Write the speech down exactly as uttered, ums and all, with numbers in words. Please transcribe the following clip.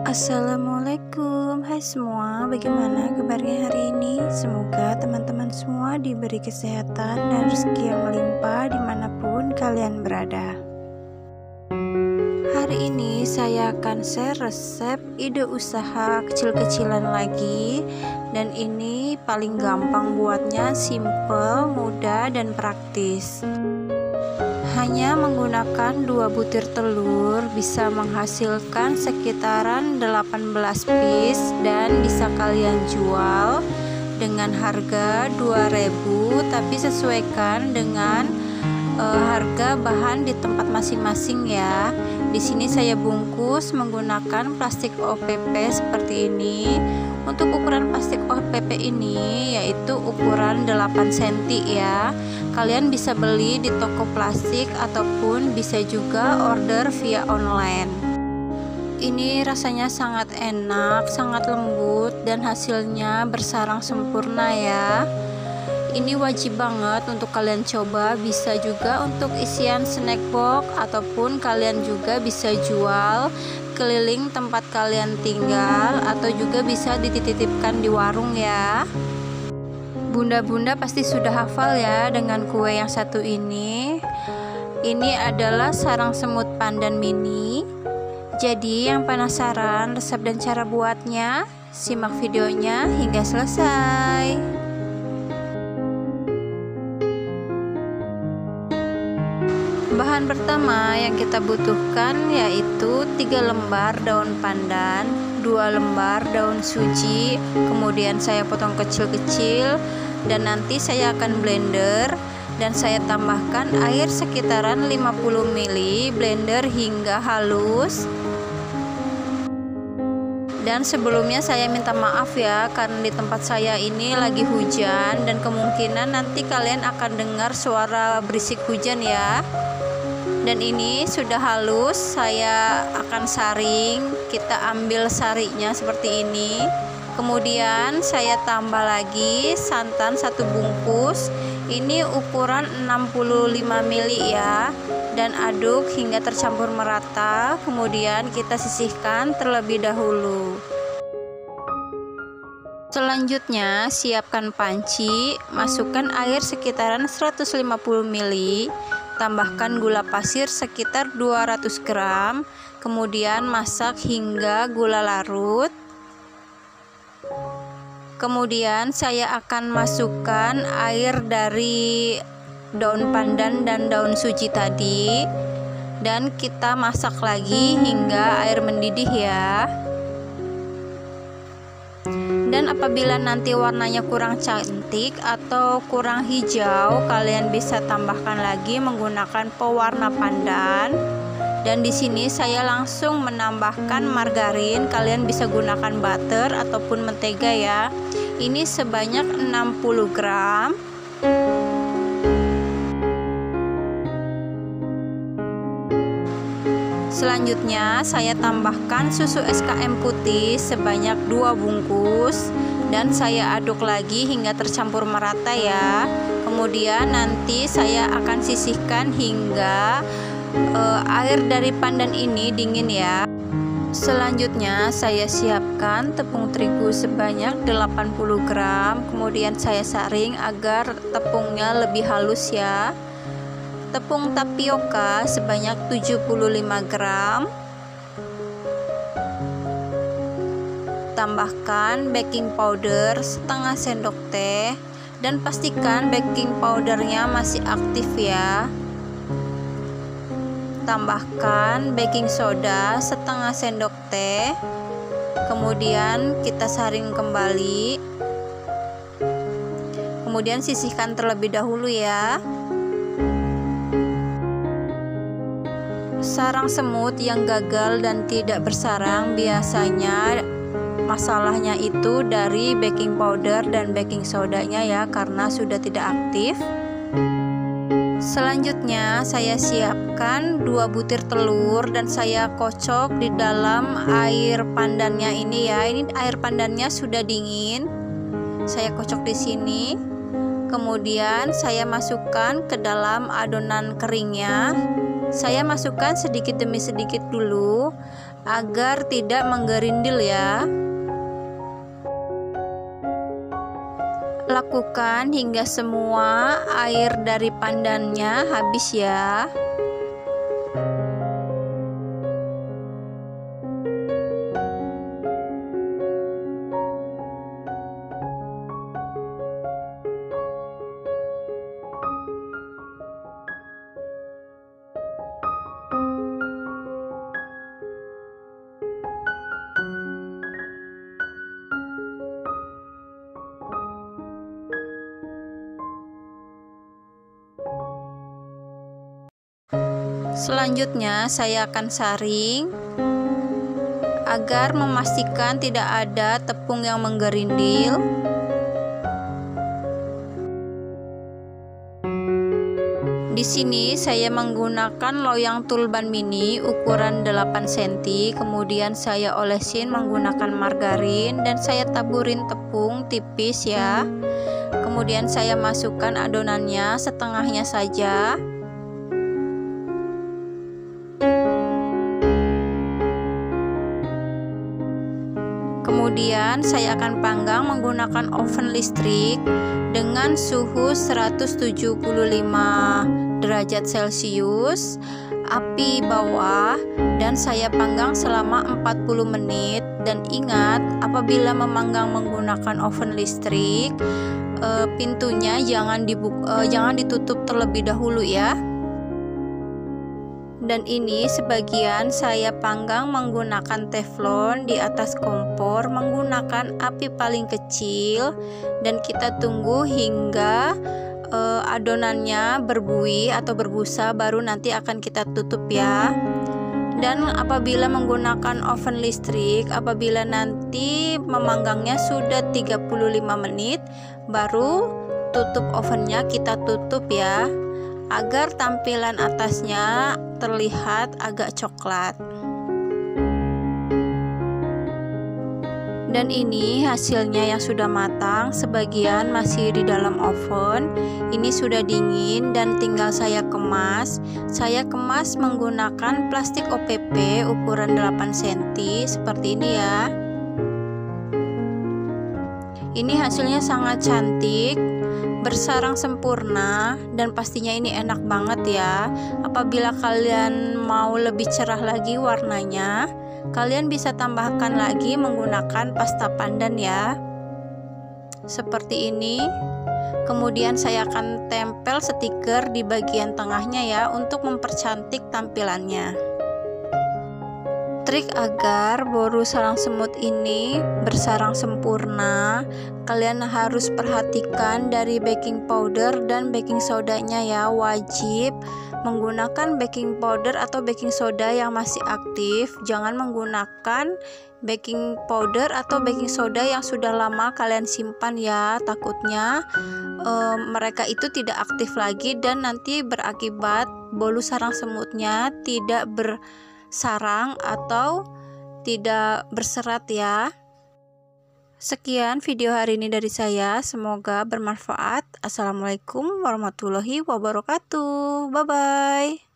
Assalamualaikum, hai semua, bagaimana kabarnya hari ini? Semoga teman-teman semua diberi kesehatan dan rezeki yang melimpah dimanapun kalian berada. Hari ini saya akan share resep ide usaha kecil-kecilan lagi. Dan ini paling gampang buatnya, simple, mudah, dan praktis. Hanya menggunakan dua butir telur bisa menghasilkan sekitaran delapan belas piece dan bisa kalian jual dengan harga dua ribu, tapi sesuaikan dengan e, harga bahan di tempat masing-masing ya. Di sini saya bungkus menggunakan plastik O P P seperti ini. Untuk ukuran plastik O P P ini yaitu ukuran delapan sentimeter ya. Kalian bisa beli di toko plastik ataupun bisa juga order via online. Ini rasanya sangat enak, sangat lembut dan hasilnya bersarang sempurna ya. Ini wajib banget untuk kalian coba, bisa juga untuk isian snack box ataupun kalian juga bisa jual keliling tempat kalian tinggal atau juga bisa dititipkan di warung ya. Bunda-bunda pasti sudah hafal ya dengan kue yang satu ini. Ini adalah sarang semut pandan mini. Jadi yang penasaran resep dan cara buatnya, simak videonya hingga selesai. Bahan pertama yang kita butuhkan yaitu tiga lembar daun pandan, dua lembar daun suji, kemudian saya potong kecil-kecil dan nanti saya akan blender dan saya tambahkan air sekitaran lima puluh mililiter, blender hingga halus. Dan sebelumnya saya minta maaf ya karena di tempat saya ini lagi hujan dan kemungkinan nanti kalian akan dengar suara berisik hujan ya. Dan ini sudah halus, saya akan saring. Kita ambil sarinya seperti ini. Kemudian saya tambah lagi santan satu bungkus. Ini ukuran enam puluh lima mililiter ya. Dan aduk hingga tercampur merata. Kemudian kita sisihkan terlebih dahulu. Selanjutnya siapkan panci, masukkan air sekitaran seratus lima puluh mililiter. Tambahkan gula pasir sekitar dua ratus gram, kemudian masak hingga gula larut. Kemudian saya akan masukkan air dari daun pandan dan daun suji tadi, dan kita masak lagi hingga air mendidih ya. Dan apabila nanti warnanya kurang cantik atau kurang hijau, kalian bisa tambahkan lagi menggunakan pewarna pandan. Dan di sini saya langsung menambahkan margarin, kalian bisa gunakan butter ataupun mentega ya. Ini sebanyak enam puluh gram. Selanjutnya saya tambahkan susu S K M putih sebanyak dua bungkus dan saya aduk lagi hingga tercampur merata ya. Kemudian nanti saya akan sisihkan hingga uh, air dari pandan ini dingin ya. Selanjutnya saya siapkan tepung terigu sebanyak delapan puluh gram, kemudian saya saring agar tepungnya lebih halus ya. Tepung tapioka sebanyak tujuh puluh lima gram. Tambahkan baking powder setengah sendok teh dan pastikan baking powdernya masih aktif ya. Tambahkan baking soda setengah sendok teh. Kemudian kita saring kembali. Kemudian sisihkan terlebih dahulu ya. Sarang semut yang gagal dan tidak bersarang biasanya masalahnya itu dari baking powder dan baking sodanya ya, karena sudah tidak aktif. Selanjutnya saya siapkan dua butir telur dan saya kocok di dalam air pandannya ini ya. Ini air pandannya sudah dingin. Saya kocok di sini. Kemudian saya masukkan ke dalam adonan keringnya. Saya masukkan sedikit demi sedikit dulu agar tidak menggerindil ya. Lakukan hingga semua air dari pandannya habis ya. Selanjutnya saya akan saring agar memastikan tidak ada tepung yang menggerindil. Di sini saya menggunakan loyang tulban mini ukuran delapan sentimeter, kemudian saya olesin menggunakan margarin dan saya taburin tepung tipis ya. Kemudian saya masukkan adonannya setengahnya saja. Kemudian saya akan panggang menggunakan oven listrik dengan suhu seratus tujuh puluh lima derajat Celcius, api bawah, dan saya panggang selama empat puluh menit. Dan ingat, apabila memanggang menggunakan oven listrik, eh, pintunya jangan dibuka, eh, jangan ditutup terlebih dahulu ya. Dan ini sebagian saya panggang menggunakan teflon di atas kompor menggunakan api paling kecil, dan kita tunggu hingga uh, adonannya berbuih atau berbusa, baru nanti akan kita tutup ya. Dan apabila menggunakan oven listrik, apabila nanti memanggangnya sudah tiga puluh lima menit, baru tutup ovennya, kita tutup ya, agar tampilan atasnya terlihat agak coklat. Dan ini hasilnya yang sudah matang, sebagian masih di dalam oven. Ini sudah dingin dan tinggal saya kemas. Saya kemas menggunakan plastik O P P ukuran delapan sentimeter seperti ini ya. Ini hasilnya sangat cantik, bersarang sempurna, dan pastinya ini enak banget ya. Apabila kalian mau lebih cerah lagi warnanya, kalian bisa tambahkan lagi menggunakan pasta pandan ya, seperti ini. Kemudian saya akan tempel stiker di bagian tengahnya ya, untuk mempercantik tampilannya. Trik agar boru sarang semut ini bersarang sempurna, kalian harus perhatikan dari baking powder dan baking sodanya ya. Wajib menggunakan baking powder atau baking soda yang masih aktif, jangan menggunakan baking powder atau baking soda yang sudah lama kalian simpan ya. Takutnya e, mereka itu tidak aktif lagi dan nanti berakibat bolu sarang semutnya tidak ber sarang atau tidak berserat ya. Sekian video hari ini dari saya, semoga bermanfaat. Assalamualaikum warahmatullahi wabarakatuh. Bye bye.